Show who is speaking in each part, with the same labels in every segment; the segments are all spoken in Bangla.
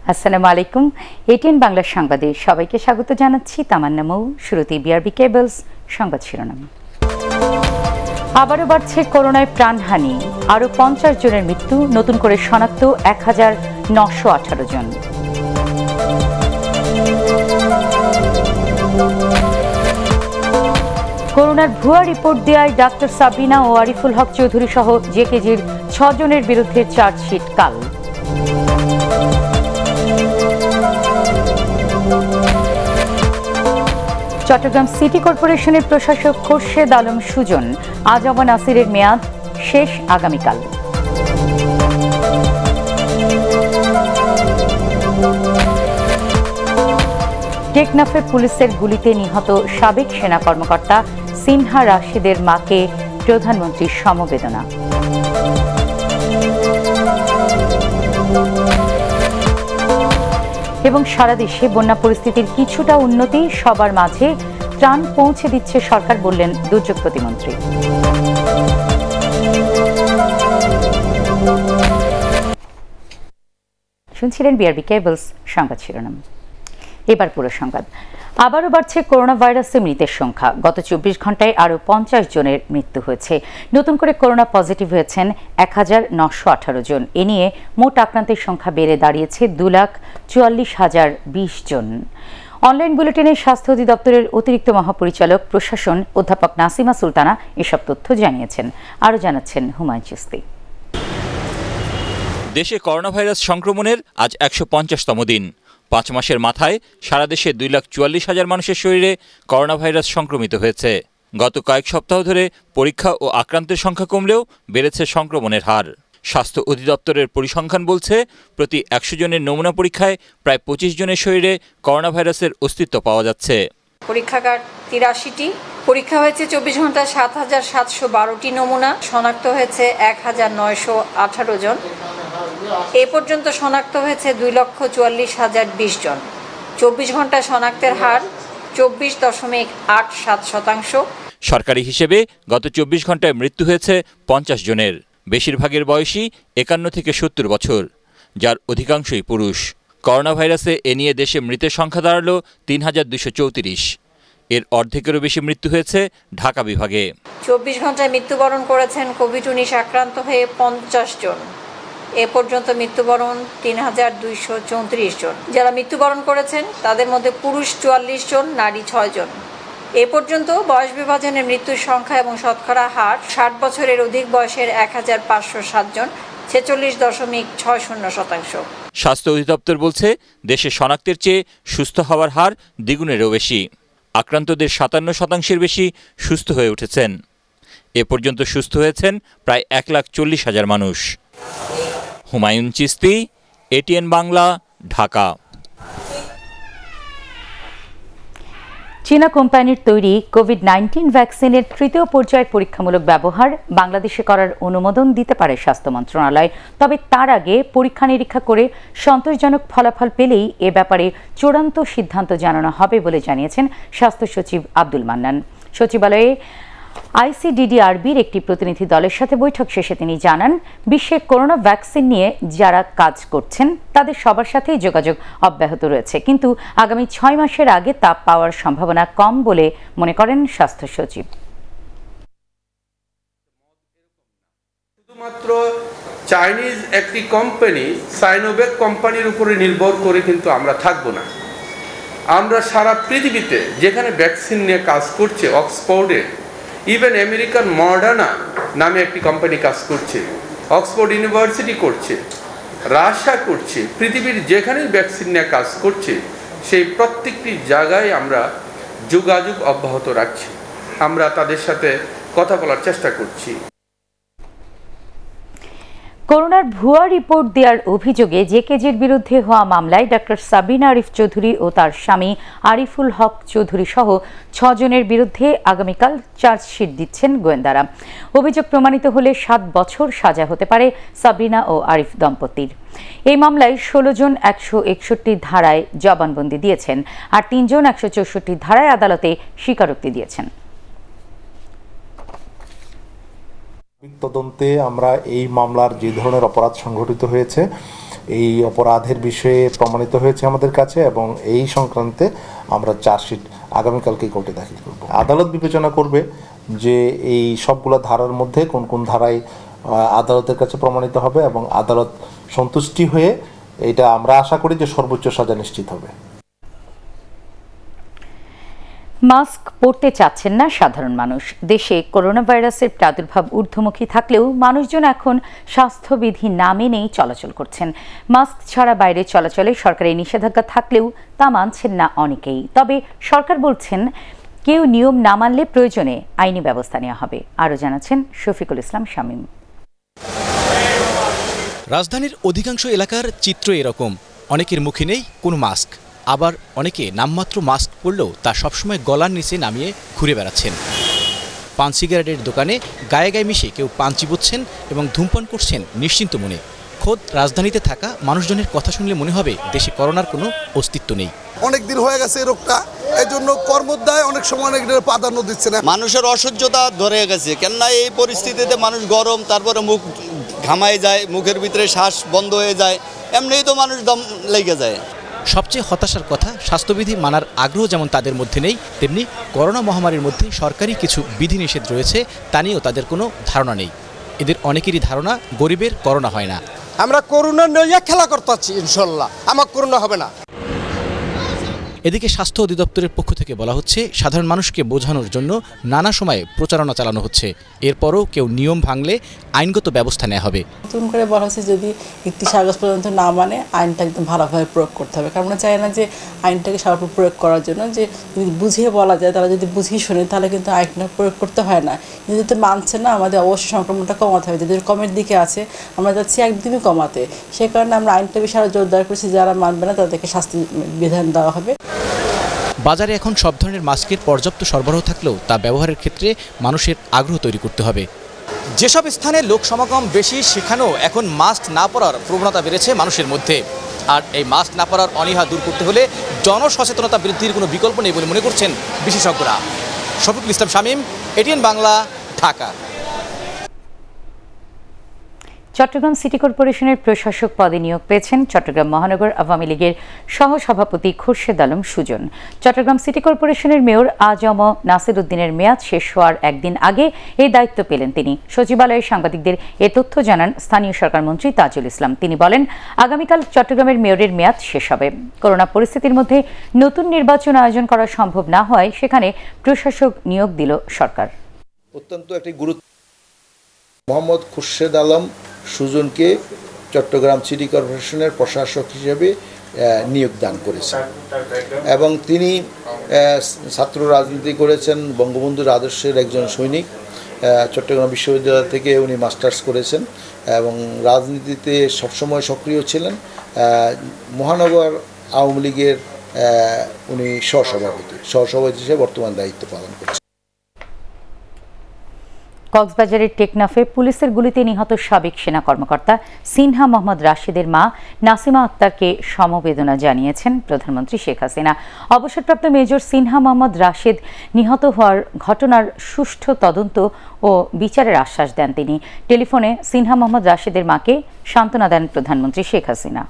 Speaker 1: আসসালামু আলাইকুম। এটিএন বাংলা সংবাদে সবাইকে স্বাগত জানাচ্ছি। তামান্না মৌ। শুরুতে বিআরবি কেবলস সংবাদ শিরোনাম। আবারও বাড়ছে করোনায় প্রাণহানি, আরও 50 জনের মৃত্যু, নতুন করে শনাক্ত 1918 জন। করোনার ভুয়া রিপোর্ট দেওয়ায় ডাক্তার সাবিনা ও আরিফুল হক চৌধুরী সহ জেকেজির 6 জনের বিরুদ্ধে চার্জশিট কাল। চট্টগ্রাম সিটি কর্পোরেশনের প্রশাসক খোরশেদ আলম সুজন, আজম নাসিরের মেয়াদ শেষ আগামীকাল। টেকনাফে পুলিশের গুলিতে নিহত সাবেক সেনা কর্মকর্তা সিনহা রাশিদের মাকে প্রধানমন্ত্রীর সমবেদনা। এবং সারা দেশে বন্যা পরিস্থিতির কিছুটা উন্নতি, সবার মাঝে ত্রাণ পৌঁছে দিচ্ছে সরকার, বললেন দুর্যোগ প্রতিমন্ত্রী। শুনছিলেন বিআরবি কেবলস সংবাদ শিরোনাম। এবার পুরো সংবাদ। আবারও বাড়ছে করোনা ভাইরাসে মৃতের সংখ্যা। গত 24 ঘন্টায় আরও 50 জনের মৃত্যু হয়েছে। নতুন করে করোনা পজিটিভ হয়েছেন 1918 জন। এ নিয়ে মোট আক্রান্তের সংখ্যা বেড়ে দাঁড়িয়েছে 2,44,020 জন। অনলাইন বুলেটিনে স্বাস্থ্য অধিদপ্তরের অতিরিক্ত মহাপরিচালক প্রশাসন অধ্যাপক নাসিমা সুলতানা এসব তথ্য জানিয়েছেন। আরও জানাচ্ছেন হুমায়ুন চিস্তি।
Speaker 2: দেশে করোনা ভাইরাস সংক্রমণের আজ 150তম দিন। 5 মাসের মাথায় সারা দেশে 2,44,000 মানুষের শরীরে করোনা ভাইরাস সংক্রমিত হয়েছে। গত কয়েক সপ্তাহ ধরে পরীক্ষা ও আক্রান্তের সংখ্যা কমলেও বেড়েছে সংক্রমণের হার। স্বাস্থ্য অধিদপ্তরের পরিসংখ্যান বলছে, প্রতি 100 জনের নমুনা পরীক্ষায় প্রায় 25 জনের শরীরে করোনা ভাইরাসের অস্তিত্ব পাওয়া যাচ্ছে।
Speaker 3: পরীক্ষাগার 83টি, পরীক্ষা হয়েছে 24 ঘন্টায় 7,712টি নমুনা, শনাক্ত হয়েছে 1,918 জন। এ পর্যন্ত শনাক্ত হয়েছে 2,44,020 জন। 24 ঘন্টায় শনাক্তের হার 24.87%।
Speaker 2: সরকারি হিসেবে গত 24 ঘন্টায় মৃত্যু হয়েছে 50 জনের। বেশিরভাগের বয়সী 51 থেকে 70 বছর, যার অধিকাংশই পুরুষ। করোনা ভাইরাসে এ নিয়ে দেশে মৃতের সংখ্যা দাঁড়ালো 3,234। এর অর্ধেকেরও বেশি মৃত্যু হয়েছে ঢাকা বিভাগে।
Speaker 3: 24 ঘন্টায় মৃত্যুবরণ করেছেন কোভিড-19 আক্রান্ত হয়ে 50 জন। এ পর্যন্ত মৃত্যুবরণ 3,234 জন। যারা মৃত্যুবরণ করেছেন তাদের মধ্যে পুরুষ 44 জন, নারী 6 জন। এ পর্যন্ত বয়স বিভাজনের মৃত্যুর সংখ্যা এবং শতকরা হার 60 বছরের অধিক বয়সের 1,507 জন, 46.60%।
Speaker 2: স্বাস্থ্য অধিদপ্তর বলছে, দেশে শনাক্তের চেয়ে সুস্থ হওয়ার হার দ্বিগুণেরও বেশি। আক্রান্তদের 57% বেশি সুস্থ হয়ে উঠেছেন। এ পর্যন্ত সুস্থ হয়েছেন প্রায় 1,40,000 মানুষ। হুমায়ুন চিস্তি, এটিএন বাংলা, ঢাকা।
Speaker 1: চীনা কোম্পানির তৈরি কোভিড-19 ভ্যাকসিনের 3য় পর্যায়ের পরীক্ষামূলক ব্যবহার বাংলাদেশে করার অনুমোদন দিতে পারে স্বাস্থ্য মন্ত্রণালয়। তবে তার আগে পরীক্ষা নিরীক্ষা করে সন্তোষজনক ফলাফল পেলেই এ ব্যাপারে চূড়ান্ত সিদ্ধান্ত জানানো হবে বলে জানিয়েছেন স্বাস্থ্য সচিব আব্দুল মান্নান। সচিবালয়ে আইসিডিডিআরবির একটি প্রতিনিধি দলের সাথে বৈঠক শেষে তিনি জানান, বিশ্বে করোনা ভ্যাকসিন নিয়ে যারা কাজ করছেন তাদের সবার সাথেই যোগাযোগ অব্যাহত রয়েছে, কিন্তু আগামী 6 মাসের আগে তা পাওয়ার সম্ভাবনা কম বলে মনে করেন স্বাস্থ্য সচিব।
Speaker 4: শুধুমাত্র চাইনিজ একটি কোম্পানি সাইনোভ্যাক কোম্পানির উপরে নির্ভর করে কিন্তু আমরা থাকব না। আমরা সারা পৃথিবীতে যেখানে ভ্যাকসিন নিয়ে কাজ করছে, অক্সফোর্ডে, ইভেন আমেরিকার মডার্না নামে একটি কোম্পানি কাজ করছে, অক্সফোর্ড ইউনিভার্সিটি করছে, রাশিয়া করছে, পৃথিবীর যেখানেই ভ্যাকসিন নিয়ে কাজ করছে সেই প্রত্যেকটি জায়গায় আমরা যোগাযোগ অব্যাহত রাখছি। আমরা তাদের সাথে কথা বলার চেষ্টা করছি।
Speaker 1: করোনার ভুয়া রিপোর্ট দেওয়ার অভিযোগে জেকেজির বিরুদ্ধে হওয়া মামলায় ডাক্তার সাবিনা আরিফ চৌধুরী ও তার স্বামী আরিফুল হক চৌধুরী সহ 6 জনের বিরুদ্ধে আগামীকাল চার্জশিট দিচ্ছেন গোয়েন্দারা। অভিযোগ প্রমাণিত হলে 7 বছর সাজা হতে পারে সাবিনা ও আরিফ দম্পতির। এই মামলায় 16 জন 161 ধারায় জবানবন্দি দিয়েছেন, আর 3 জন 164 ধারায় আদালতে স্বীকারোক্তি দিয়েছেন।
Speaker 5: তদন্তে আমরা এই মামলার যে ধরনের অপরাধ সংঘটিত হয়েছে এই অপরাধের বিষয়ে প্রমাণিত হয়েছে আমাদের কাছে এবং এই সংক্রান্তে আমরা চার্জশিট আগামীকালকে কোর্টে দাখিল করব। আদালত বিবেচনা করবে যে এই সবগুলো ধারার মধ্যে কোন কোন ধারায় আদালতের কাছে প্রমাণিত হবে এবং আদালত সন্তুষ্টি হয়ে এটা আমরা আশা করি যে সর্বোচ্চ সাজা নিশ্চিত হবে।
Speaker 1: মাস্ক পরতে চাচ্ছেন না সাধারণ মানুষ। দেশে করোনা ভাইরাসের প্রাদুর্ভাব ঊর্ধ্বমুখী থাকলেও মানুষজন এখন স্বাস্থ্যবিধি না মেনেই চলাচল করছেন। মাস্ক ছাড়া বাইরে চলাচলে সরকারি নিষেধাজ্ঞা থাকলেও তা মানছেন না অনেকেই। তবে সরকার বলছেন কেউ নিয়ম না মানলে প্রয়োজনে আইনি ব্যবস্থা নেওয়া হবে। আরও জানাচ্ছেন শফিকুল ইসলাম শামীম।
Speaker 6: রাজধানীর অধিকাংশ এলাকার চিত্র এরকম, অনেকের মুখে নেই কোনো মাস্ক, আবার অনেকে নামমাত্র মাস্ক পরলেও তা সবসময় গলার নিচে নামিয়ে ঘুরে বেড়াচ্ছেন। পান সিগারেটের দোকানে গায়ে গায়ে মিশে কেউ পান চিবোচ্ছেন এবং ধূমপান করছেন নিশ্চিন্ত মনে। খোদ রাজধানীতে থাকা মানুষজনের কথা শুনলে মনে হবে দেশে করোনার কোনো অস্তিত্ব নেই।
Speaker 7: অনেক দিন হয়ে গেছে এই রোগটা, এই জন্য কর্মোদ্যায় অনেক সময় অনেক প্রাধান্য দিচ্ছে না।
Speaker 8: মানুষের অসহ্যতা ধরে গেছে, কেননা এই পরিস্থিতিতে মানুষ গরম, তারপরে মুখ ঘামায় যায়, মুখের ভিতরে শ্বাস বন্ধ হয়ে যায়, এমনিই তো মানুষ দম লেগে যায়।
Speaker 6: সবচেয়ে হতাশার কথা, স্বাস্থ্যবিধি মানার আগ্রহ যেমন তাদের মধ্যে নেই, তেমনি করোনা মহামারীর মধ্যে সরকারি কিছু বিধিনিষেধ রয়েছে তা নিয়েও তাদের কোনো ধারণা নেই। এদের অনেকেরই ধারণা গরিবের করোনা হয় না।
Speaker 9: আমরা করোনা নিয়ে খেলা করতে পারছি, ইনশাল্লাহ আমার করোনা হবে না।
Speaker 6: এদিকে স্বাস্থ্য অধিদপ্তরের পক্ষ থেকে বলা হচ্ছে সাধারণ মানুষকে বোঝানোর জন্য নানা সময়ে প্রচারণা চালানো হচ্ছে, এরপরও কেউ নিয়ম ভাঙলে আইনগত ব্যবস্থা নেওয়া হবে।
Speaker 10: নতুন করে বলা হচ্ছে যদি 31 আগস্ট পর্যন্ত না মানে আইনটা একদম ভালোভাবে প্রয়োগ করতে হবে। কারণ আমরা চাই না যে আইনটাকে সর্ব প্রয়োগ করার জন্য যে যদি বুঝিয়ে বলা যায়, তারা যদি বুঝিয়ে শোনে তাহলে কিন্তু আইনটা প্রয়োগ করতে হয় না। যদি মানছে না, আমাদের অবশ্যই সংক্রমণটা কমাতে হবে। যদি কমের দিকে আছে আমরা যাচ্ছি একদমই কমাতে, সে কারণে আমরা আইনটা বেশি আরও জোরদার করছি, যারা মানবে না তাদেরকে শাস্তি বিধান দেওয়া হবে।
Speaker 6: বাজারে এখন সব ধরনের মাস্কের পর্যাপ্ত সরবরাহ থাকলেও তা ব্যবহারের ক্ষেত্রে মানুষের আগ্রহ তৈরি করতে হবে। যেসব স্থানে লোক সমাগম বেশি সেখানেও এখন মাস্ক না পরার প্রবণতা বেড়েছে মানুষের মধ্যে। আর এই মাস্ক না পরার অনীহা দূর করতে হলে জনসচেতনতা বৃদ্ধির কোনো বিকল্প নেই বলে মনে করছেন বিশেষজ্ঞরা। শফিকুল ইসলাম শামীম, ATN বাংলা, ঢাকা।
Speaker 1: চট্টগ্রাম সিটি কর্পোরেশনের প্রশাসক পদে নিয়োগ পেয়েছেন চট্টগ্রাম মহানগর আওয়ামী লীগের সহসভাপতি খোরশেদ আলম সুজন। চট্টগ্রাম সিটি কর্পোরেশনের মেয়র আজম নাসির উদ্দিনের মেয়াদ শেষ হওয়ার একদিন আগে এই দায়িত্ব পেলেন তিনি। সচিবালয়ে সাংবাদিকদের এ তথ্য জানান স্থানীয় সরকার মন্ত্রী তাজুল ইসলাম। তিনি বলেন, আগামীকাল চট্টগ্রামের মেয়রের মেয়াদ শেষ হবে। করোনা পরিস্থিতির মধ্যে নতুন নির্বাচন আয়োজন করা সম্ভব না হওয়ায় সেখানে প্রশাসক নিয়োগ দিল সরকার।
Speaker 11: অত্যন্ত একটি গুরুত্ব মোহাম্মদ খোরশেদ আলম সুজনকে চট্টগ্রাম সিটি কর্পোরেশনের প্রশাসক হিসেবে নিয়োগ দান করেছেন এবং তিনি ছাত্র রাজনীতি করেছেন, বঙ্গবন্ধুর আদর্শের একজন সৈনিক। চট্টগ্রাম বিশ্ববিদ্যালয় থেকে উনি মাস্টার্স করেছেন এবং রাজনীতিতে সবসময় সক্রিয় ছিলেন। মহানগর আওয়ামী লীগের উনি সহসভাপতি হিসেবে বর্তমান দায়িত্ব পালন করছেন।
Speaker 1: কক্সবাজারের টেকনাফে পুলিশের গুলিতে নিহত সাবেক সেনা কর্মকর্তা সিনহা মোহাম্মদ রাশিদের মা নাসিমা আক্তারকে সমবেদনা জানিয়েছেন প্রধানমন্ত্রী শেখ হাসিনা। অবসরপ্রাপ্ত মেজর সিনহা মোহাম্মদ রাশিদ নিহত হওয়ার ঘটনার সুষ্ঠু তদন্ত ও বিচারের আশ্বাস দেন তিনি। টেলিফোনে সিনহা মোহাম্মদ রাশিদের মাকে সান্ত্বনা দেন প্রধানমন্ত্রী শেখ হাসিনা।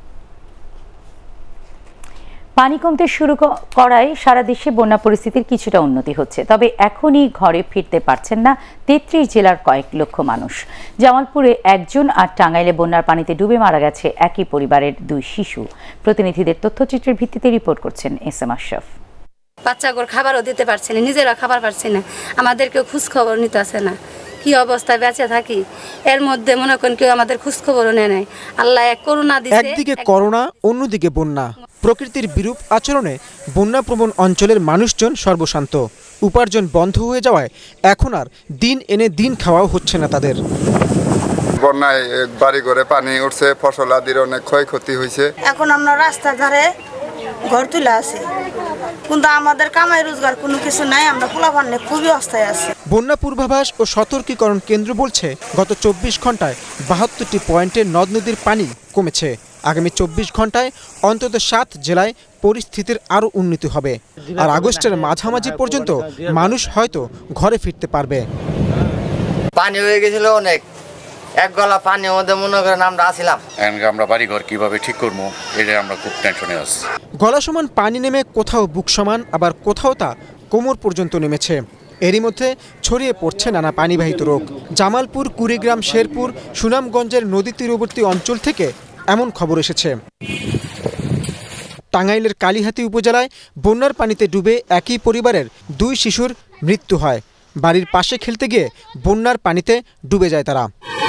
Speaker 1: পানি কমতে শুরু করায় সারা দেশে বন্যা পরিস্থিতির কিছুটা উন্নতি হচ্ছে, তবে এখনই ঘরে ফিরতে পারছেন না 33 জেলার কয়েক লক্ষ মানুষ। জামালপুরে একজন আর টাঙ্গাইলে বন্যার পানিতে ডুবে মারা গেছে একই পরিবারের 2 শিশু। প্রতিনিধিদের তথ্যচিত্রের ভিত্তিতে রিপোর্ট করছেন SM আশরাফ।
Speaker 12: বাচ্চাগুলোর খাবারও দিতে পারছে না, নিজেরা খাবার পারছে না, আমাদেরকেও খোঁজ খবর নিতে আসে না। কি অবস্থায় বেঁচে থাকি, এর মধ্যে মনে করেন কেউ আমাদের খোঁজ খবরও নেয় নাই। আল্লাহ এক করোনা দিয়েছে,
Speaker 13: একদিকে করোনা, অন্যদিকে বন্যা। প্রকৃতির বিরূপ আচরণে বন্যাপ্রবণ অঞ্চলের মানুষজন সর্বশান্ত। উপার্জন বন্ধ হয়ে যাওয়ায় এখন আর দিন এনে দিন খাওয়াও হচ্ছে না তাদের।
Speaker 14: বন্যায় বাড়ি ঘরে পানি উঠছে, ফসল আদির অনেক ক্ষয়ক্ষতি হয়েছে।
Speaker 15: এখন আমরা রাস্তার ধারে ঘর তুলে আছি, কিন্তু আমাদের কামাই রোজগার কোনো কিছু নাই। আমরা পোলাপান নিয়ে খুবই অবস্থায় আছি।
Speaker 13: বন্যা পূর্বাভাস ও সতর্কীকরণ কেন্দ্র বলছে গত 24 ঘন্টায় 72টি পয়েন্টে নদ নদীর পানি কমেছে। আগামী 24 ঘন্টায় অন্তত 7 জেলায় পরিস্থিতির আরও উন্নতি হবে। আর আগস্টের মাঝামাঝি পর্যন্ত মানুষ হয়তো ঘরে ফিরতে পারবে।
Speaker 16: পানি হয়ে গেছিল অনেক, এক গলা পানির মধ্যে মনে করেন আমরা আসিলাম।
Speaker 17: আমরা বাড়িঘর কিভাবে ঠিক করবো এটা আমরা খুব টেনশনে আছি।
Speaker 13: গলা সমান পানি নেমে কোথাও বুক সমান, আবার কোথাও তা কোমর পর্যন্ত নেমেছে। এরই মধ্যে ছড়িয়ে পড়ছে নানা পানিবাহিত রোগ। জামালপুর, কুড়িগ্রাম, শেরপুর, সুনামগঞ্জের নদী তীরবর্তী অঞ্চল থেকে এমন খবর এসেছে। টাঙ্গাইলের কালিহাতী উপজেলায় বন্যার পানিতে ডুবে একই পরিবারের 2 শিশুর মৃত্যু হয়। বাড়ির পাশে খেলতে গিয়ে বন্যার পানিতে ডুবে যায় তারা।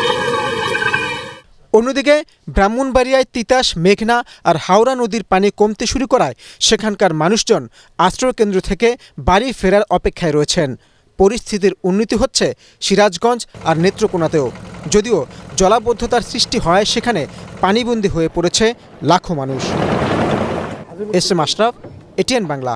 Speaker 13: অন্যদিকে ব্রাহ্মণবাড়িয়ায় তিতাস, মেঘনা আর হাওড়া নদীর পানি কমতে শুরু করায় সেখানকার মানুষজন আশ্রয়কেন্দ্র থেকে বাড়ি ফেরার অপেক্ষায় রয়েছেন। পরিস্থিতির উন্নতি হচ্ছে সিরাজগঞ্জ আর নেত্রকোনাতেও, যদিও জলাবদ্ধতার সৃষ্টি হয় সেখানে পানিবন্দী হয়ে পড়েছে লাখো মানুষ। এস.এম. আশরাফ, ATN বাংলা।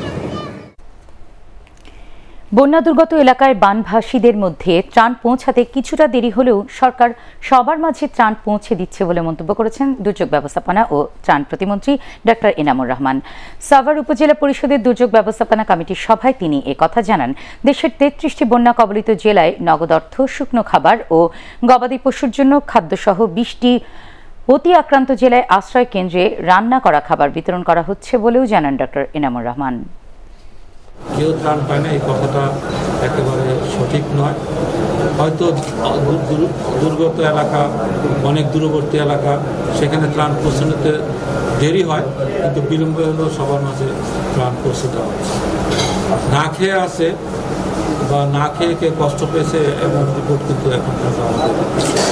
Speaker 1: বন্যা দুর্গত এলাকায় বানভাসীদের মধ্যে ত্রাণ পৌঁছাতে কিছুটা দেরি হলেও সরকার সবার মাঝে ত্রাণ পৌঁছে দিচ্ছে বলে মন্তব্য করেছেন দুর্যোগ ব্যবস্থাপনা ও ত্রাণ প্রতিমন্ত্রী ডক্টর এনামুর রহমান। সাভার উপজেলা পরিষদের দুর্যোগ ব্যবস্থাপনা কমিটির সভায় তিনি একথা জানান। দেশের 33টি বন্যা কবলিত জেলায় নগদ অর্থ, শুকনো খাবার ও গবাদি পশুর জন্য খাদ্যসহ 20টি অতি আক্রান্ত জেলায় আশ্রয় কেন্দ্রে রান্না করা খাবার বিতরণ করা হচ্ছে বলেও জানান ডক্টর এনামুর রহমান।
Speaker 18: কেউ ত্রাণ পায় না এই কথাটা একেবারে সঠিক নয়। হয়তো দুর্গত এলাকা, অনেক দূরবর্তী এলাকা, সেখানে ত্রাণ পৌঁছানোতে দেরি হয়, কিন্তু বিলম্বে হলেও সবার মাঝে ত্রাণ পৌঁছে দেওয়া হচ্ছে। না খেয়ে আছে বা না খেয়ে কে কষ্ট পেয়েছে এমন রিপোর্ট কিন্তু এখন আমাদের।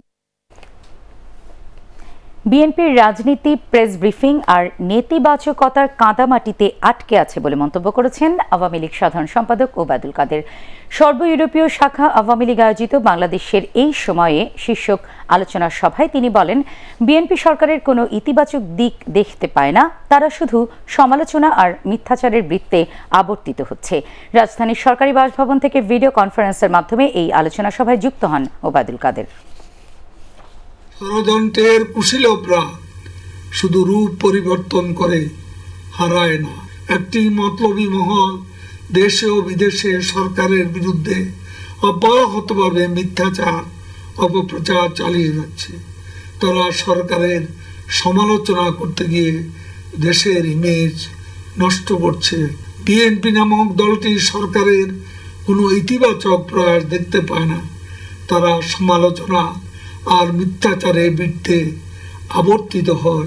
Speaker 1: বিএনপির রাজনীতি, প্রেস ব্রিফিং আর নেতিবাচকতার কাদামাটিতে আটকে আছে বলে মন্তব্য করেছেন আওয়ামী লীগ সাধারণ সম্পাদক ওবায়দুল কাদের। সর্ব ইউরোপীয় শাখা আওয়ামী লীগ আয়োজিত বাংলাদেশের এই সময়ে শীর্ষক আলোচনা সভায় তিনি বলেন, বিএনপি সরকারের কোনো ইতিবাচক দিক দেখতে পায় না, তারা শুধু সমালোচনা আর মিথ্যাচারের বৃত্তে আবর্তিত হচ্ছে। রাজধানীর সরকারি বাসভবন থেকে ভিডিও কনফারেন্সের মাধ্যমে এই আলোচনা সভায় যুক্ত হন ওবায়দুল কাদের।
Speaker 19: ষড়যন্ত্রের কুশীলবরা শুধু রূপ পরিবর্তন করে হারায় না। একটি মতলবী মহল দেশে ও বিদেশে সরকারের বিরুদ্ধে অব্যাহতভাবে মিথ্যাচার, অপপ্রচার চালিয়ে যাচ্ছে। তারা সরকারের সমালোচনা করতে গিয়ে দেশের ইমেজ নষ্ট করছে। বিএনপি নামক দলটি সরকারের কোনো ইতিবাচক প্রয়াস দেখতে পায় না। তারা সমালোচনা আর মিথ্যাচারের বৃত্তে আবর্তিত হয়।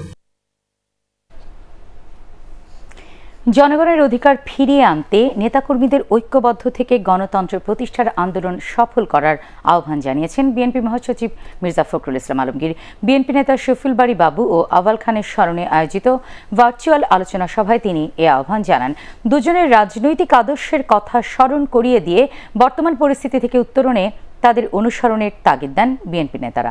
Speaker 1: জনগণের অধিকার ফিরিয়ে আনতে নেতাকর্মীদের ঐক্যবদ্ধ থেকে গণতন্ত্র প্রতিষ্ঠার আন্দোলন সফল করার আহ্বান জানিয়েছেন বিএনপি মহাসচিব মির্জা ফখরুল ইসলাম আলমগীর। বিএনপি নেতা শফিউল বারী বাবু ও আওয়াল খানের স্মরণে আয়োজিত ভার্চুয়াল আলোচনা সভায় তিনি এ আহ্বান জানান। দুজনের রাজনৈতিক আদর্শের কথা স্মরণ করিয়ে দিয়ে বর্তমান পরিস্থিতি থেকে উত্তরণে তাদের অনুসরণের তাগিদ দেন বিএনপি নেতারা।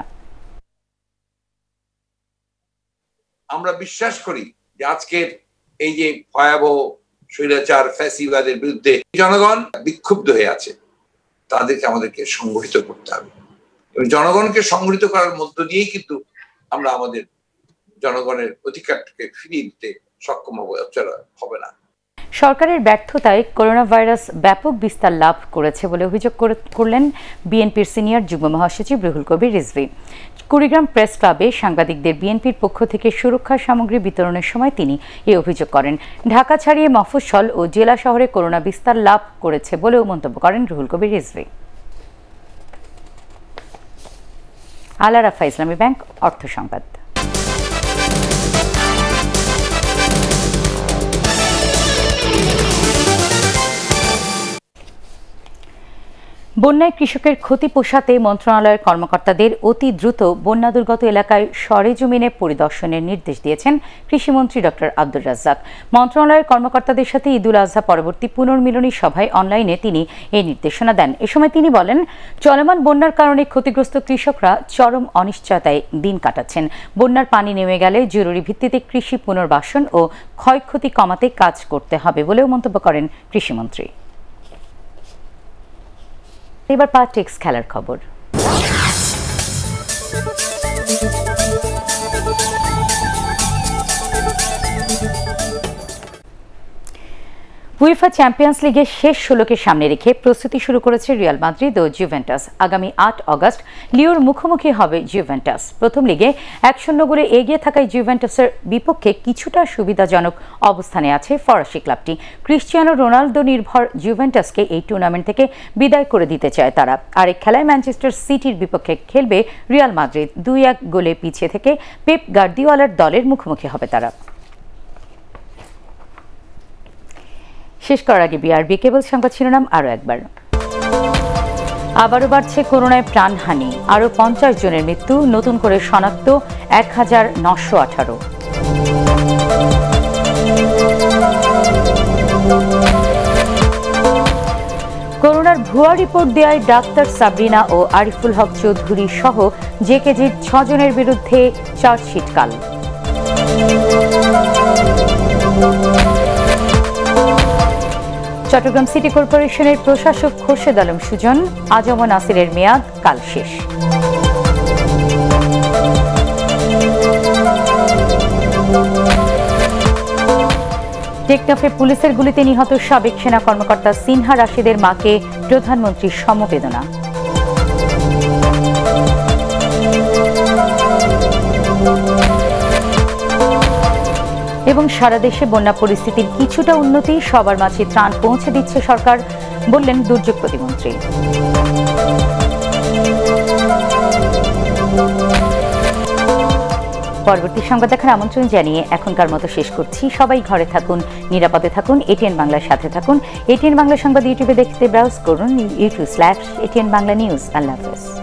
Speaker 20: আমরা বিশ্বাস করি যে আজকের এই যে ভয়াবহ স্বৈরাচার ফ্যাসিবাদের বিরুদ্ধে জনগণ বিক্ষুব্ধ হয়ে আছে, তাদেরকে আমাদেরকে সংগঠিত করতে হবে এবং জনগণকে সংগঠিত করার মধ্য দিয়েই কিন্তু আমরা আমাদের জনগণের অধিকারকে ফিরিয়ে দিতে সক্ষম হবে না।
Speaker 1: সরকারের ব্যর্থতায় করোনা ভাইরাস ব্যাপক বিস্তার লাভ করেছে বলে অভিযোগ করলেন বিএনপির সিনিয়র যুগ্ম মহাসচিব রুহুল কবির রিজভী। কুড়িগ্রাম প্রেস ক্লাবে সাংবাদিকদের বিএনপির পক্ষ থেকে সুরক্ষা সামগ্রী বিতরণের সময় তিনি এই অভিযোগ করেন। ঢাকা ছাড়িয়ে মফস্বল ও জেলা শহরে করোনা বিস্তার লাভ করেছে বলেও মন্তব্য করেন রুহুল কবির রিজভী। আল আরাফা ইসলামী ব্যাংক, অর্থ সংবাদ। বন্যায় কৃষকের ক্ষতি পোষাতে মন্ত্রণালয়ের কর্মকর্তাদের অতি দ্রুত বন্যা দুর্গত এলাকায় সরেজমিনে পরিদর্শনের নির্দেশ দিয়েছেন কৃষিমন্ত্রী ডক্টর আব্দুর রাজ্জাক। মন্ত্রণালয়ের কর্মকর্তাদের সাথে ঈদুল আজহা পরবর্তী পুনর্মিলনী সভায় অনলাইনে তিনি এই নির্দেশনা দেন। এ সময় তিনি বলেন, চলমান বন্যার কারণে ক্ষতিগ্রস্ত কৃষকরা চরম অনিশ্চয়তায় দিন কাটাচ্ছেন। বন্যার পানি নেমে গেলে জরুরি ভিত্তিতে কৃষি পুনর্বাসন ও ক্ষয়ক্ষতি কমাতে কাজ করতে হবে বলেও মন্তব্য করেন কৃষিমন্ত্রী। এবার পার্টিক্স খেলার খবর। উয়েফা চ্যাম্পিয়ন্স লিগের শেষ 16কে সামনে রেখে প্রস্তুতি শুরু করেছে রিয়াল মাদ্রিদ ও জুভেন্টাস। আগামী 8 অগস্ট লিওর মুখোমুখি হবে জুভেন্টাস। প্রথম লিগে 1-0 গোলে এগিয়ে থাকায় জুভেন্টাসের বিপক্ষে কিছুটা সুবিধাজনক অবস্থানে আছে ফরাসি ক্লাবটি। ক্রিশ্চিয়ানো রোনালদো নির্ভর জুভেন্টাসকে এই টুর্নামেন্ট থেকে বিদায় করে দিতে চায় তারা। আরেক খেলায় ম্যানচেস্টার সিটির বিপক্ষে খেলবে রিয়াল মাদ্রিদ। 2-1 গোলে পিছিয়ে থেকে পেপ গার্দিওলার দলের মুখোমুখি হবে তারা। শেষ করার আগে বিআরবি কেবল সংবাদ শিরোনাম আরও একবার। আবারও বাড়ছে করোনায় প্রাণহানি, আরও 50 জনের মৃত্যু, নতুন করে শনাক্ত 1918। করোনার ভুয়া রিপোর্ট দেওয়ায় ডাক্তার সাবরিনা ও আরিফুল হক চৌধুরী সহ জেকেজির 6 জনের বিরুদ্ধে চার্জশিট কাল। চট্টগ্রাম সিটি কর্পোরেশনের প্রশাসক খোরশেদ আলম সুজন, আজম নাসিরের মেয়াদ কাল শেষ। টেকনাফে পুলিশের গুলিতে নিহত সাবেক সেনা কর্মকর্তা সিনহা রাশিদের মাকে প্রধানমন্ত্রীর সমবেদনা। এবং সারা দেশে বন্যা পরিস্থিতির কিছুটা উন্নতি, সবার মাঝে ত্রাণ পৌঁছে দিচ্ছে সরকার, বললেন দুর্যোগ প্রতিমন্ত্রী। পরবর্তী সংবাদ দেখার আমন্ত্রণ জানিয়ে এখনকার মতো শেষ করছি। সবাই ঘরে থাকুন, নিরাপদে থাকুন, এটিএন বাংলার সাথে থাকুন। এটিএন বাংলা সংবাদ ইউটিউবে দেখতে ব্রাউজ করুন youtube/ATN Bangla News। আল্লাহ হাফেজ।